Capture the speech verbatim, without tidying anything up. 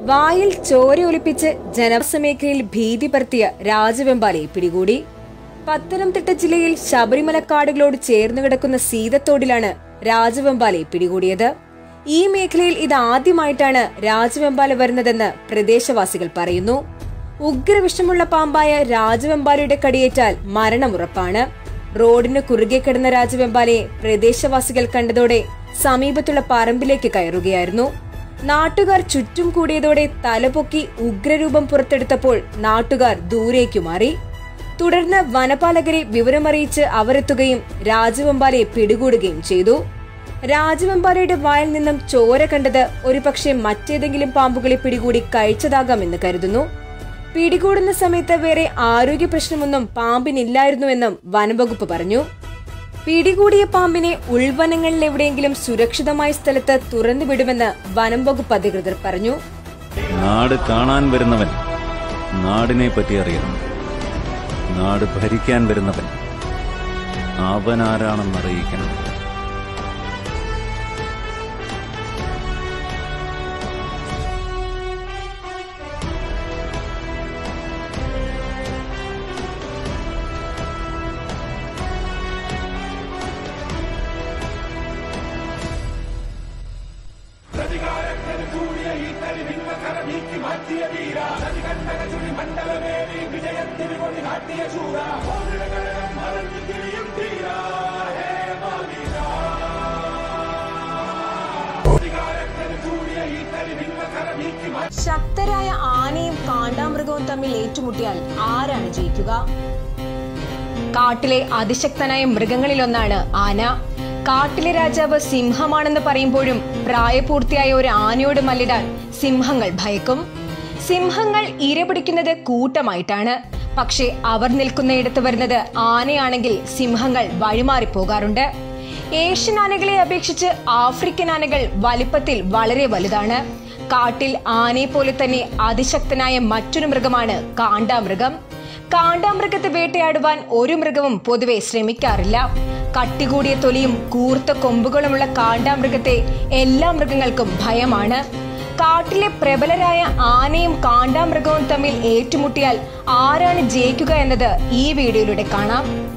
വായിൽ ചോരയൊലിപ്പിച്ച് ജനവാസ മേഖലയിൽ ഭീതി പരത്തിയ രാജവെമ്പാലയെ പിടികൂടി. പത്തനംതിട്ട ജില്ലയിൽ ശബരിമല കാടുകളോട് ചേർന്ന് കിടക്കുന്ന സീതത്തോടിലാണ് രാജവെമ്പാലയെ പിടികൂടിയത്. ഈ മേഖലയിൽ ഇതാദ്യമായിട്ടാണ് രാജവെമ്പാല വരുന്നതെന്ന് പ്രദേശവാസികൾ പറയുന്നു. ഉഗ്രവിഷമുള്ള പാമ്പായ രാജവെമ്പാലയുടെ കടിയേറ്റാൽ മരണമുറപ്പാണ്. റോഡിന് കുറുകെ കിടന്ന രാജവെമ്പാലയെ പ്രദേശവാസികൾ കണ്ടതോടെ സമീപത്തുള്ള പറമ്പിലേക്ക് കയറുകയായിരുന്നു. നാട്ടുകാർ ചുറ്റും കൂടിയതോടെ തലപൊക്കി ഉഗ്രരൂപം പുറത്തെടുത്തപ്പോൾ നാട്ടുകാർ ദൂരേക്കു മാറി. തുടർന്ന് വനപാലകരെ വിവരമറിയിച്ച് അവരെത്തുകയും രാജവെമ്പാലയെ പിടികൂടുകയും ചെയ്തു. രാജവെമ്പാലയുടെ വായിൽ നിന്നും ചോര കണ്ടത് ഒരുപക്ഷെ മറ്റേതെങ്കിലും പാമ്പുകളെ പിടികൂടി കഴിച്ചതാകാമെന്ന് കരുതുന്നു. പിടികൂടുന്ന സമയത്ത് വേറെ ആരോഗ്യ പ്രശ്നമൊന്നും പാമ്പിനില്ലായിരുന്നുവെന്നും വനംവകുപ്പ് പറഞ്ഞു. പിടികൂടിയ പാമ്പിനെ ഉൾവനങ്ങളിൽ എവിടെയെങ്കിലും സുരക്ഷിതമായ സ്ഥലത്ത് തുറന്നു വിടുമെന്ന് വനം വകുപ്പ് അധികൃതർ പറഞ്ഞു. നാട് കാണാൻ വരുന്നവൻ നാടിനെ പറ്റി അറിയണം. നാട് ഭരിക്കാൻ വരുന്നവൻ അവനാരാണെന്നറിയിക്കണം. ശക്തരായ ആനയും കാണ്ടാമൃഗവും തമ്മിൽ ഏറ്റുമുട്ടിയാൽ ആരാണ് ജയിക്കുക? കാട്ടിലെ അതിശക്തനായ മൃഗങ്ങളിലൊന്നാണ് ആന. കാട്ടിലെ രാജാവ് സിംഹമാണെന്ന് പറയുമ്പോഴും പ്രായപൂർത്തിയായ ഒരു ആനയോട് മല്ലിടാൻ സിംഹങ്ങൾ ഭയക്കും. സിംഹങ്ങൾ ഇരപിടിക്കുന്നത് കൂട്ടമായിട്ടാണ്. പക്ഷെ അവർ നിൽക്കുന്നയിടത്ത് വരുന്നത് ആനയാണെങ്കിൽ സിംഹങ്ങൾ വഴിമാറിപ്പോകാറുണ്ട്. ഏഷ്യൻ ആനകളെ അപേക്ഷിച്ച് ആഫ്രിക്കൻ ആനകൾ വലിപ്പത്തിൽ വളരെ വലുതാണ്. കാട്ടിൽ ആനയെ പോലെ തന്നെ അതിശക്തനായ മറ്റൊരു മൃഗമാണ് കാണ്ടാമൃഗം. കാണ്ടാമൃഗത്തെ വേട്ടയാടുവാൻ ഒരു മൃഗവും പൊതുവെ ശ്രമിക്കാറില്ല. കട്ടികൂടിയ തൊലിയും കൂർത്ത കൊമ്പുകളുമുള്ള കാണ്ടാമൃഗത്തെ എല്ലാ മൃഗങ്ങൾക്കും ഭയമാണ്. കാട്ടിലെ പ്രബലരായ ആനയും കാണ്ടാമൃഗവും തമ്മിൽ ഏറ്റുമുട്ടിയാൽ ആരാണ് ജയിക്കുക എന്നത് ഈ വീഡിയോയിലൂടെ കാണാം.